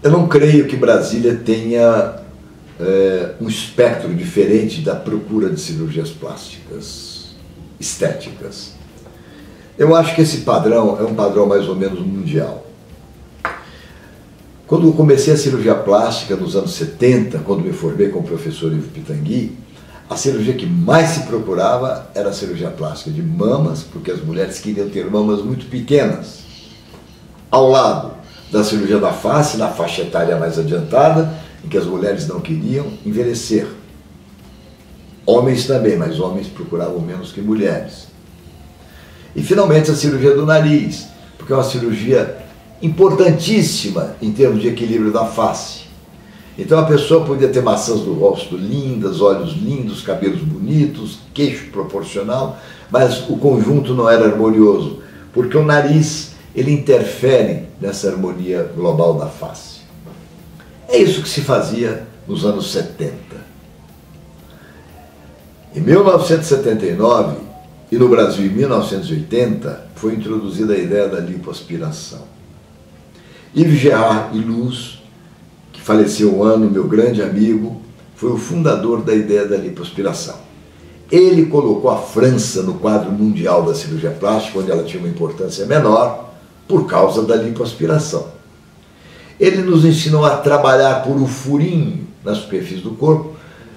Eu não creio que Brasília tenha um espectro diferente da procura de cirurgias plásticas, estéticas. Eu acho que esse padrão é um padrão mais ou menos mundial. Quando eu comecei a cirurgia plástica nos anos 70, quando me formei com o professor Ivo Pitangui, a cirurgia que mais se procurava era a cirurgia plástica de mamas, porque as mulheres queriam ter mamas muito pequenas. Ao lado da cirurgia da face, na faixa etária mais adiantada, em que as mulheres não queriam envelhecer. Homens também, mas homens procuravam menos que mulheres. E finalmente a cirurgia do nariz, porque é uma cirurgia importantíssima em termos de equilíbrio da face. Então a pessoa podia ter maçãs do rosto lindas, olhos lindos, cabelos bonitos, queixo proporcional, mas o conjunto não era harmonioso, porque o nariz ele interfere nessa harmonia global da face. É isso que se fazia nos anos 70. Em 1979 e no Brasil em 1980 foi introduzida a ideia da lipoaspiração. Yves Gérard Ylus, que faleceu um ano, meu grande amigo, foi o fundador da ideia da lipoaspiração. Ele colocou a França no quadro mundial da cirurgia plástica, onde ela tinha uma importância menor, por causa da lipoaspiração. Ele nos ensinou a trabalhar por um furinho na superfície do corpo,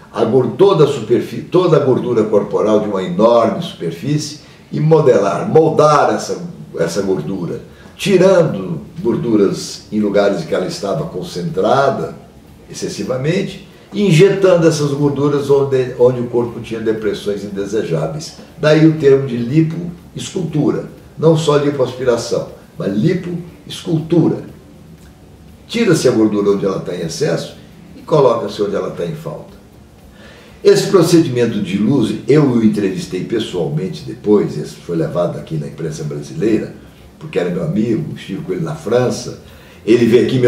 toda a gordura corporal de uma enorme superfície e moldar essa gordura, tirando gorduras em lugares em que ela estava concentrada excessivamente e injetando essas gorduras onde o corpo tinha depressões indesejáveis. Daí o termo de lipoescultura, não só lipoaspiração, mas lipoescultura. Tira-se a gordura onde ela está em excesso e coloca-se onde ela está em falta. Esse procedimento de Ylus, eu o entrevistei pessoalmente depois, esse foi levado aqui na imprensa brasileira, porque era meu amigo, estive com ele na França. Ele veio aqui em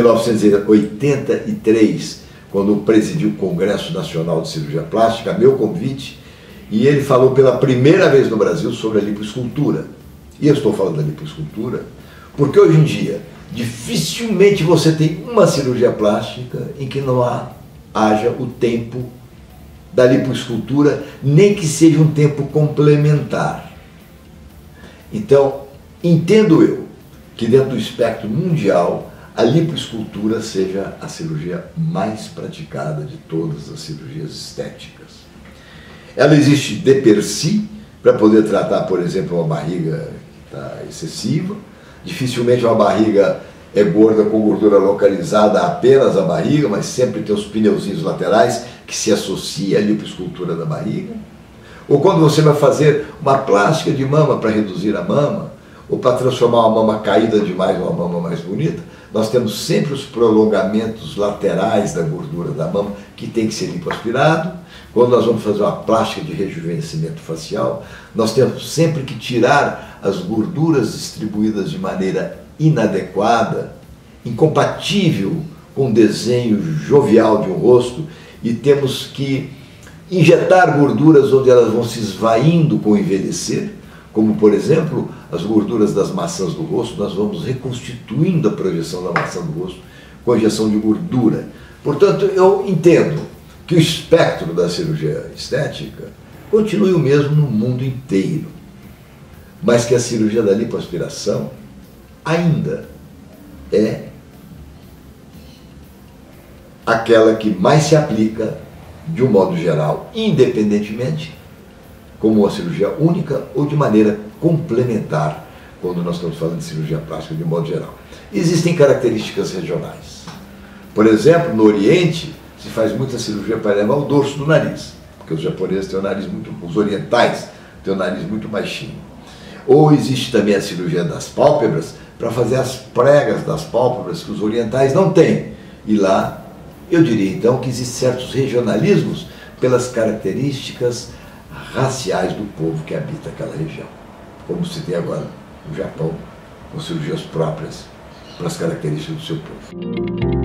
1983, quando presidiu o Congresso Nacional de Cirurgia Plástica, a meu convite, e ele falou pela primeira vez no Brasil sobre a lipoescultura. E eu estou falando da lipoescultura porque hoje em dia dificilmente você tem uma cirurgia plástica em que não haja o tempo da lipoescultura, nem que seja um tempo complementar. Então, entendo eu que dentro do espectro mundial a lipoescultura seja a cirurgia mais praticada de todas as cirurgias estéticas. Ela existe de per si para poder tratar, por exemplo, uma barriga que está excessiva. Dificilmente uma barriga é gorda com gordura localizada apenas à barriga, mas sempre tem os pneuzinhos laterais que se associa à lipoescultura da barriga. Ou quando você vai fazer uma plástica de mama para reduzir a mama, ou para transformar uma mama caída demais numa mama mais bonita, nós temos sempre os prolongamentos laterais da gordura da mama que tem que ser lipoaspirado. Quando nós vamos fazer uma plástica de rejuvenescimento facial, nós temos sempre que tirar as gorduras distribuídas de maneira inadequada, incompatível com o desenho jovial de um rosto, e temos que injetar gorduras onde elas vão se esvaindo com o envelhecer, como por exemplo as gorduras das maçãs do rosto. Nós vamos reconstituindo a projeção da maçã do rosto com a injeção de gordura. Portanto, eu entendo que o espectro da cirurgia estética continue o mesmo no mundo inteiro, mas que a cirurgia da lipoaspiração ainda é aquela que mais se aplica de um modo geral, independentemente, como uma cirurgia única ou de maneira complementar, quando nós estamos falando de cirurgia plástica de um modo geral. Existem características regionais. Por exemplo, no Oriente, se faz muita cirurgia para elevar o dorso do nariz, porque os japoneses têm o nariz os orientais têm o nariz muito baixinho. Ou existe também a cirurgia das pálpebras, para fazer as pregas das pálpebras que os orientais não têm. E lá, eu diria então que existem certos regionalismos pelas características raciais do povo que habita aquela região, como se tem agora no Japão, com cirurgias próprias para as características do seu povo.